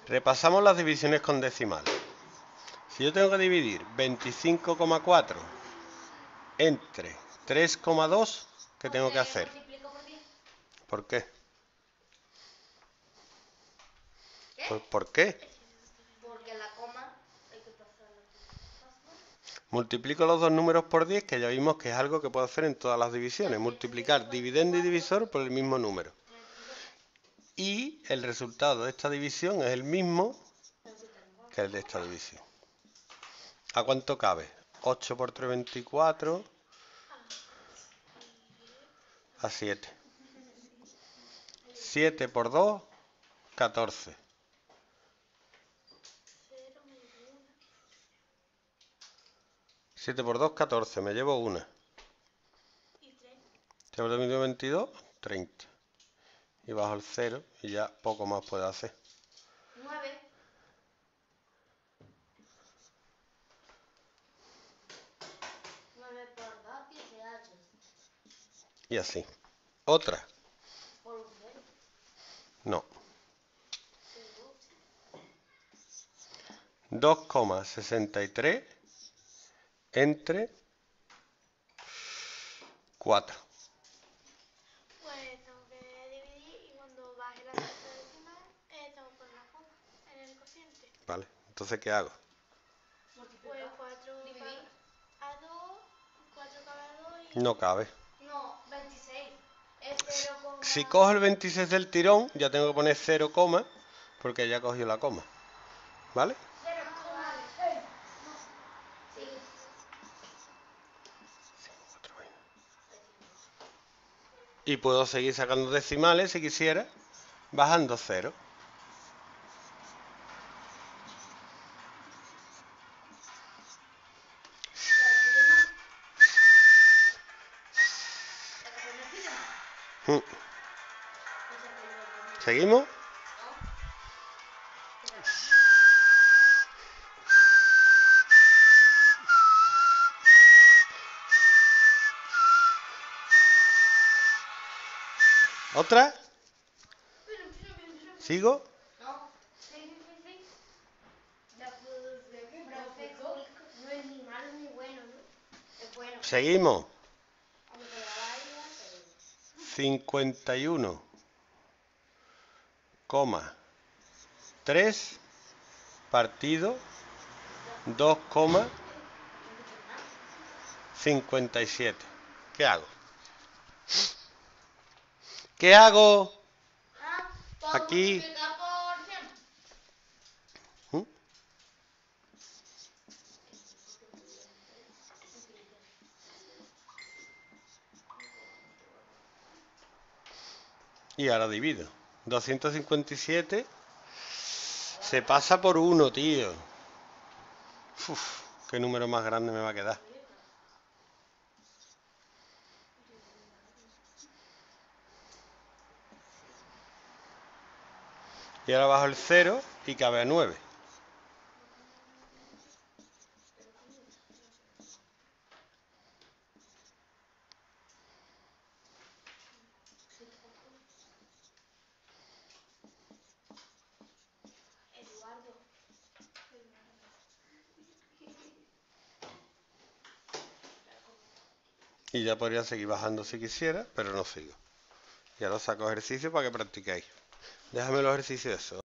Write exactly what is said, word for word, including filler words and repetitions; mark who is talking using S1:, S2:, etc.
S1: Repasamos las divisiones con decimales. Si yo tengo que dividir veinticinco coma cuatro entre tres coma dos, ¿qué tengo que hacer? ¿Por qué? ¿Por, ¿Por qué?
S2: Porque la coma hay que pasarla.
S1: Multiplico los dos números por diez, que ya vimos que es algo que puedo hacer en todas las divisiones. Multiplicar dividendo y divisor por el mismo número. Y el resultado de esta división es el mismo que el de esta división. ¿A cuánto cabe? ocho por tres, veinticuatro. A siete. siete por dos, catorce. siete por dos, catorce. Me llevo una. siete por dos, veintidós, treinta. Y bajo el cero y ya poco más puedo hacer.
S2: nueve. nueve por dos, dieciocho.
S1: Y así. Otra.
S2: Por un cero.
S1: No. dos coma sesenta y tres entre cuatro.
S3: Pues tengo que dividir y cuando baje la cifra decimal eh, tengo que poner la coma en el cociente.
S1: Vale, entonces ¿qué hago?
S3: Pues cuatro a dos, cuatro cabe a dos y...
S1: No cabe.
S2: No, veintiséis. Es cero coma...
S1: Si cojo el veintiséis del tirón, ya tengo que poner cero, porque ya cogió la coma. ¿Vale?
S2: cero coma... No. Sí.
S1: Y puedo seguir sacando decimales si quisiera, bajando cero. Mm. ¿Seguimos? ¿Otra? ¿Sigo?
S2: No. Sí, sí, sí, sí. La profe no es ni malo ni bueno, ¿no? Es bueno.
S1: Seguimos.
S2: Aunque la vaya,
S1: cincuenta y uno coma tres partido dos coma cincuenta y siete. ¿Qué hago? ¿Qué hago?
S2: Ah,
S1: Aquí.
S2: multiplicar por cien.
S1: ¿Mm? Y ahora divido. doscientos cincuenta y siete se pasa por uno, tío. Uf, qué número más grande me va a quedar. Y ahora bajo el cero y cabe a nueve.
S2: Eduardo.
S1: Y ya podría seguir bajando si quisiera, pero no sigo. Y ahora saco ejercicio para que practiquéis. Déjame los ejercicios esos.